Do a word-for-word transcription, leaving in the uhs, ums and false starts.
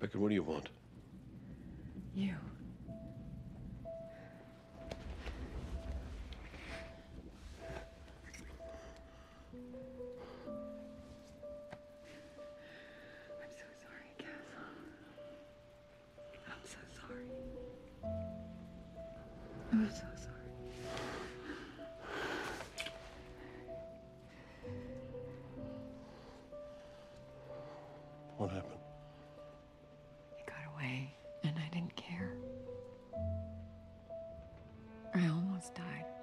Beckett, what do you want? You. I'm so sorry, Cass. I'm so sorry. I'm so sorry. What happened? He got away, and I didn't care. I almost died.